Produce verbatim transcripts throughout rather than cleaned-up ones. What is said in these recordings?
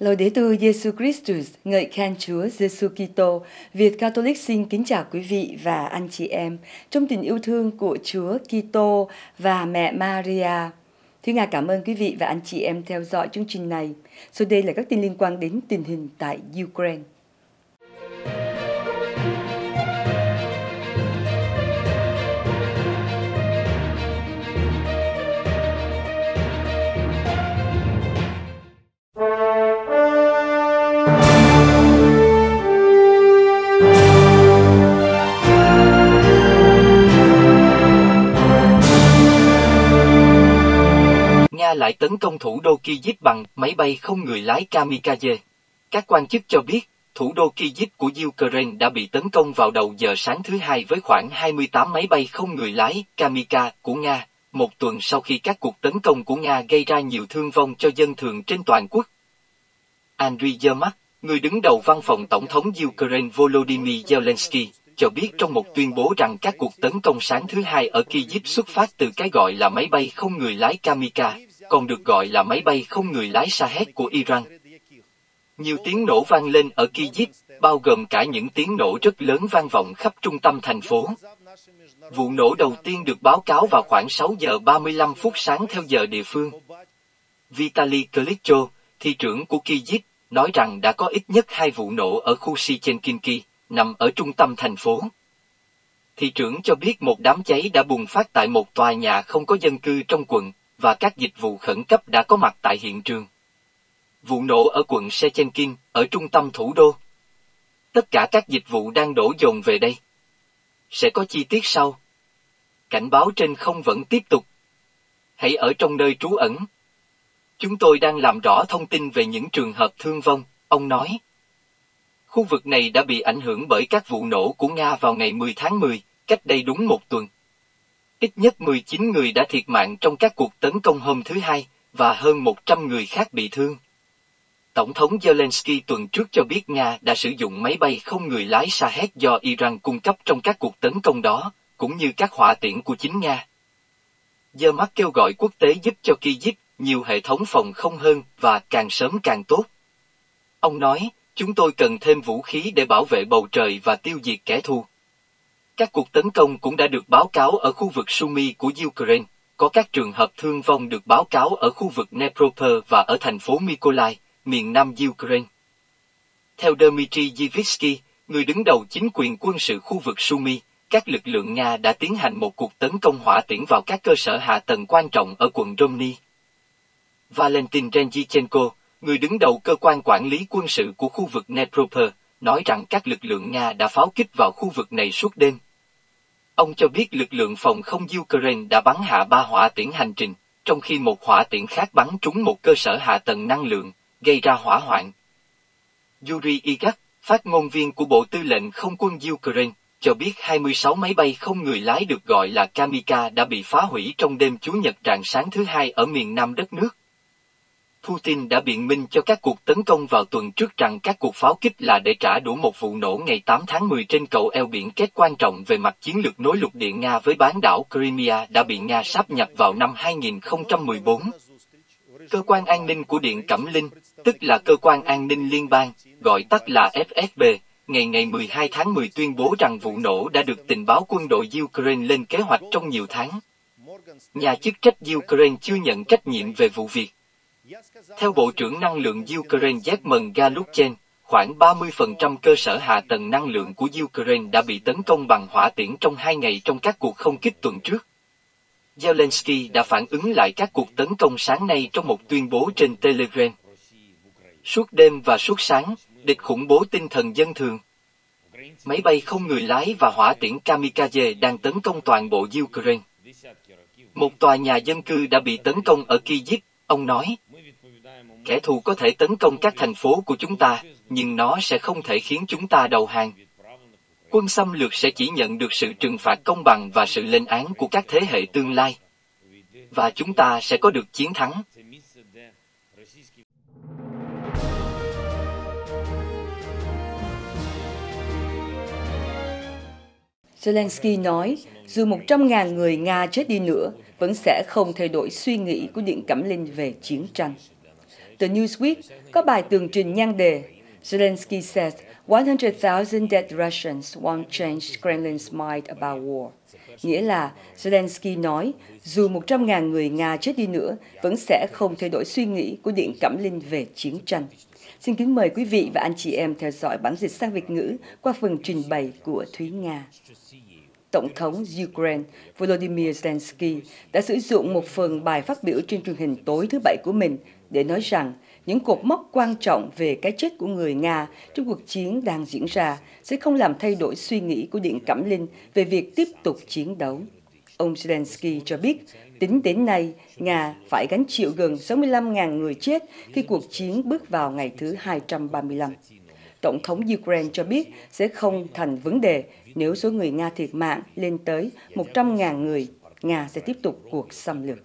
Laudetur Jesus Christus, ngợi khen Chúa Giêsu Kitô. Việt Catholic xin kính chào quý vị và anh chị em trong tình yêu thương của Chúa Kitô và mẹ Maria. Thưa Ngài cảm ơn quý vị và anh chị em theo dõi chương trình này. Sau đây là các tin liên quan đến tình hình tại Ukraine. Nga lại tấn công thủ đô Kyiv bằng máy bay không người lái kamikaze. Các quan chức cho biết, thủ đô Kyiv của Ukraine đã bị tấn công vào đầu giờ sáng thứ Hai với khoảng hai mươi tám máy bay không người lái kamikaze của Nga, một tuần sau khi các cuộc tấn công của Nga gây ra nhiều thương vong cho dân thường trên toàn quốc. Andriy Yermak, người đứng đầu văn phòng Tổng thống Ukraine Volodymyr Zelensky, cho biết trong một tuyên bố rằng các cuộc tấn công sáng thứ Hai ở Kyiv xuất phát từ cái gọi là máy bay không người lái kamikaze, còn được gọi là máy bay không người lái Shahed của Iran. Nhiều tiếng nổ vang lên ở Kyiv, bao gồm cả những tiếng nổ rất lớn vang vọng khắp trung tâm thành phố. Vụ nổ đầu tiên được báo cáo vào khoảng sáu giờ ba mươi lăm phút sáng theo giờ địa phương. Vitaly Klitschko, thị trưởng của Kyiv, nói rằng đã có ít nhất hai vụ nổ ở khu Shchenkinki, nằm ở trung tâm thành phố. Thị trưởng cho biết một đám cháy đã bùng phát tại một tòa nhà không có dân cư trong quận, và các dịch vụ khẩn cấp đã có mặt tại hiện trường. Vụ nổ ở quận Shchenkin, ở trung tâm thủ đô. Tất cả các dịch vụ đang đổ dồn về đây. Sẽ có chi tiết sau. Cảnh báo trên không vẫn tiếp tục. Hãy ở trong nơi trú ẩn. Chúng tôi đang làm rõ thông tin về những trường hợp thương vong, ông nói. Khu vực này đã bị ảnh hưởng bởi các vụ nổ của Nga vào ngày mười tháng mười, cách đây đúng một tuần. Ít nhất mười chín người đã thiệt mạng trong các cuộc tấn công hôm thứ Hai, và hơn một trăm người khác bị thương. Tổng thống Zelensky tuần trước cho biết Nga đã sử dụng máy bay không người lái Shahed do Iran cung cấp trong các cuộc tấn công đó, cũng như các hỏa tiễn của chính Nga. Yermak kêu gọi quốc tế giúp cho Kyiv nhiều hệ thống phòng không hơn và càng sớm càng tốt. Ông nói, chúng tôi cần thêm vũ khí để bảo vệ bầu trời và tiêu diệt kẻ thù. Các cuộc tấn công cũng đã được báo cáo ở khu vực Sumy của Ukraine, có các trường hợp thương vong được báo cáo ở khu vực Dnepropetrovsk và ở thành phố Mykolaiv, miền nam Ukraine. Theo Dmitry Yevitsky, người đứng đầu chính quyền quân sự khu vực Sumy, các lực lượng Nga đã tiến hành một cuộc tấn công hỏa tiễn vào các cơ sở hạ tầng quan trọng ở quận Romny. Valentin Renchichenko, người đứng đầu cơ quan quản lý quân sự của khu vực Dnepropetrovsk, nói rằng các lực lượng Nga đã pháo kích vào khu vực này suốt đêm. Ông cho biết lực lượng phòng không Ukraine đã bắn hạ ba hỏa tiễn hành trình, trong khi một hỏa tiễn khác bắn trúng một cơ sở hạ tầng năng lượng, gây ra hỏa hoạn. Yuri Igak, phát ngôn viên của Bộ Tư lệnh Không quân Ukraine, cho biết hai mươi sáu máy bay không người lái được gọi là kamikaze đã bị phá hủy trong đêm Chủ nhật rạng sáng thứ Hai ở miền nam đất nước. Putin đã biện minh cho các cuộc tấn công vào tuần trước rằng các cuộc pháo kích là để trả đũa một vụ nổ ngày tám tháng mười trên cầu eo biển Kerch quan trọng về mặt chiến lược nối lục địa Nga với bán đảo Crimea đã bị Nga sáp nhập vào năm hai nghìn không trăm mười bốn. Cơ quan an ninh của Điện Cẩm Linh, tức là Cơ quan An ninh Liên bang, gọi tắt là ép ét bê, ngày ngày mười hai tháng mười tuyên bố rằng vụ nổ đã được tình báo quân đội Ukraine lên kế hoạch trong nhiều tháng. Nhà chức trách Ukraine chưa nhận trách nhiệm về vụ việc. Theo Bộ trưởng Năng lượng Ukraine Yevhen Galushchenko, khoảng ba mươi phần trăm cơ sở hạ tầng năng lượng của Ukraine đã bị tấn công bằng hỏa tiễn trong hai ngày trong các cuộc không kích tuần trước. Zelensky đã phản ứng lại các cuộc tấn công sáng nay trong một tuyên bố trên Telegram. Suốt đêm và suốt sáng, địch khủng bố tinh thần dân thường. Máy bay không người lái và hỏa tiễn kamikaze đang tấn công toàn bộ Ukraine. Một tòa nhà dân cư đã bị tấn công ở Kyiv, ông nói. Kẻ thù có thể tấn công các thành phố của chúng ta, nhưng nó sẽ không thể khiến chúng ta đầu hàng. Quân xâm lược sẽ chỉ nhận được sự trừng phạt công bằng và sự lên án của các thế hệ tương lai. Và chúng ta sẽ có được chiến thắng. Zelensky nói, dù một trăm ngàn người Nga chết đi nữa, vẫn sẽ không thay đổi suy nghĩ của Điện Cẩm Linh về chiến tranh. Tờ Newsweek có bài tường trình nhan đề Zelensky says one hundred thousand dead Russians won't change Kremlin's mind about war. Nghĩa là Zelensky nói dù một trăm ngàn người Nga chết đi nữa vẫn sẽ không thay đổi suy nghĩ của Điện Kremlin về chiến tranh. Xin kính mời quý vị và anh chị em theo dõi bản dịch sang Việt ngữ qua phần trình bày của Thúy Nga. Tổng thống Ukraine Volodymyr Zelensky đã sử dụng một phần bài phát biểu trên truyền hình tối thứ Bảy của mình để nói rằng những cột mốc quan trọng về cái chết của người Nga trong cuộc chiến đang diễn ra sẽ không làm thay đổi suy nghĩ của Điện Kremlin về việc tiếp tục chiến đấu. Ông Zelensky cho biết, tính đến nay, Nga phải gánh chịu gần sáu mươi lăm nghìn người chết khi cuộc chiến bước vào ngày thứ hai trăm ba mươi lăm. Tổng thống Ukraine cho biết sẽ không thành vấn đề nếu số người Nga thiệt mạng lên tới một trăm nghìn người, Nga sẽ tiếp tục cuộc xâm lược.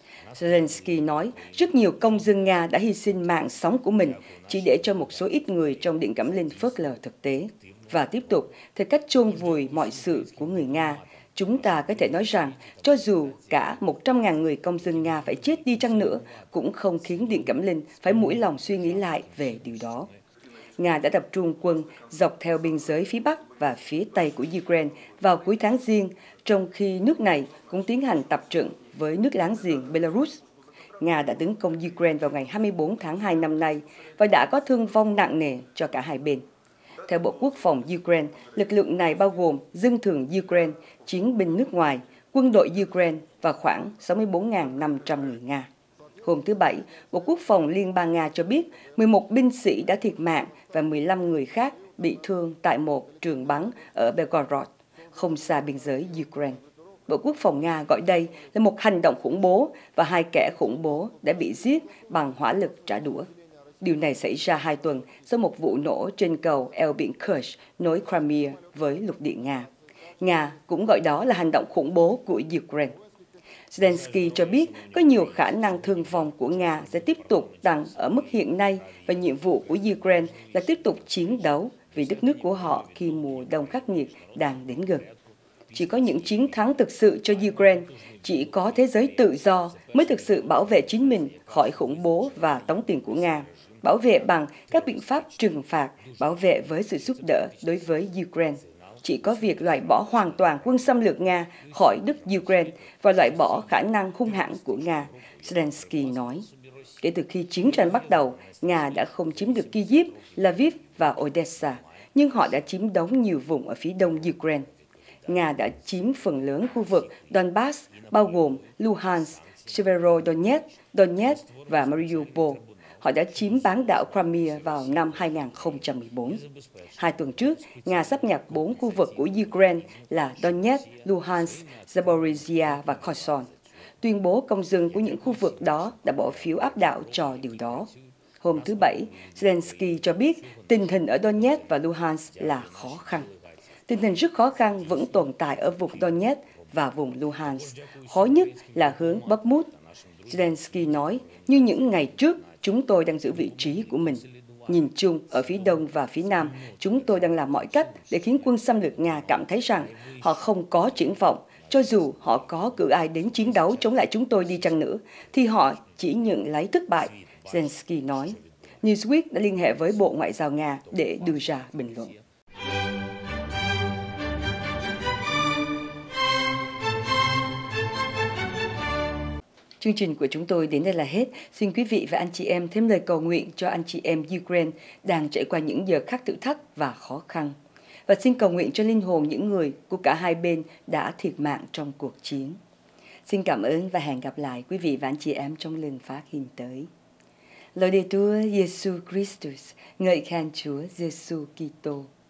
Zelensky nói rất nhiều công dân Nga đã hy sinh mạng sống của mình chỉ để cho một số ít người trong Điện Kremlin phớt lờ thực tế. Và tiếp tục, theo cách chôn vùi mọi sự của người Nga, chúng ta có thể nói rằng cho dù cả một trăm nghìn người công dân Nga phải chết đi chăng nữa cũng không khiến Điện Kremlin phải mũi lòng suy nghĩ lại về điều đó. Nga đã tập trung quân dọc theo biên giới phía Bắc và phía Tây của Ukraine vào cuối tháng Giêng, trong khi nước này cũng tiến hành tập trận với nước láng giềng Belarus. Nga đã tấn công Ukraine vào ngày hai mươi tư tháng hai năm nay và đã có thương vong nặng nề cho cả hai bên. Theo Bộ Quốc phòng Ukraine, lực lượng này bao gồm dân thường Ukraine, chiến binh nước ngoài, quân đội Ukraine và khoảng sáu mươi tư nghìn năm trăm người Nga. Hôm thứ Bảy, Bộ Quốc phòng Liên bang Nga cho biết mười một binh sĩ đã thiệt mạng và mười lăm người khác bị thương tại một trường bắn ở Belgorod, không xa biên giới Ukraine. Bộ Quốc phòng Nga gọi đây là một hành động khủng bố và hai kẻ khủng bố đã bị giết bằng hỏa lực trả đũa. Điều này xảy ra hai tuần sau một vụ nổ trên cầu eo biển Kerch nối Crimea với lục địa Nga. Nga cũng gọi đó là hành động khủng bố của Ukraine. Zelensky cho biết có nhiều khả năng thương vong của Nga sẽ tiếp tục tăng ở mức hiện nay và nhiệm vụ của Ukraine là tiếp tục chiến đấu vì đất nước của họ khi mùa đông khắc nghiệt đang đến gần. Chỉ có những chiến thắng thực sự cho Ukraine, chỉ có thế giới tự do mới thực sự bảo vệ chính mình khỏi khủng bố và tống tiền của Nga, bảo vệ bằng các biện pháp trừng phạt, bảo vệ với sự giúp đỡ đối với Ukraine. Chỉ có việc loại bỏ hoàn toàn quân xâm lược Nga khỏi đất Ukraine và loại bỏ khả năng hung hãn của Nga, Zelensky nói. Kể từ khi chiến tranh bắt đầu, Nga đã không chiếm được Kyiv, Lviv và Odessa, nhưng họ đã chiếm đóng nhiều vùng ở phía đông Ukraine. Nga đã chiếm phần lớn khu vực Donbass, bao gồm Luhansk, Severodonetsk, Donetsk và Mariupol. Họ đã chiếm bán đảo Crimea vào năm hai nghìn không trăm mười bốn. Hai tuần trước, Nga sáp nhập bốn khu vực của Ukraine là Donetsk, Luhansk, Zaporizhia và Kherson. Tuyên bố công dân của những khu vực đó đã bỏ phiếu áp đảo cho điều đó. Hôm thứ Bảy, Zelensky cho biết tình hình ở Donetsk và Luhansk là khó khăn. Tình hình rất khó khăn vẫn tồn tại ở vùng Donetsk và vùng Luhansk. Khó nhất là hướng Bakhmut. Zelensky nói, như những ngày trước, chúng tôi đang giữ vị trí của mình. Nhìn chung, ở phía đông và phía nam, chúng tôi đang làm mọi cách để khiến quân xâm lược Nga cảm thấy rằng họ không có triển vọng. Cho dù họ có cử ai đến chiến đấu chống lại chúng tôi đi chăng nữa, thì họ chỉ nhận lấy thất bại, Zelensky nói. Newsweek đã liên hệ với Bộ Ngoại giao Nga để đưa ra bình luận. Chương trình của chúng tôi đến đây là hết. Xin quý vị và anh chị em thêm lời cầu nguyện cho anh chị em Ukraine đang trải qua những giờ khắc thử thách và khó khăn. Và xin cầu nguyện cho linh hồn những người của cả hai bên đã thiệt mạng trong cuộc chiến. Xin cảm ơn và hẹn gặp lại quý vị và anh chị em trong lần phát hình tới. Laudetur Jesus Christus, ngợi khen Chúa Giêsu Kitô.